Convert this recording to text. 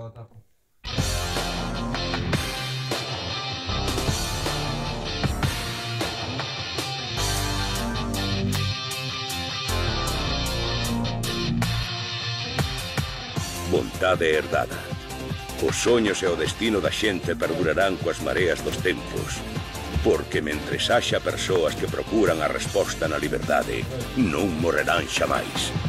Vontade herdada. Os soños e o destino da xente perdurarán coas mareas dos tempos. Porque mentres haxa persoas que procuran a resposta na liberdade, non morrerán xamais.